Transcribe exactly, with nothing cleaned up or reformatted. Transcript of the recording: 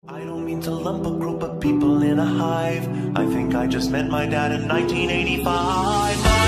I don't mean to lump a group of people in a hive. I think I just met my dad in nineteen eighty-five.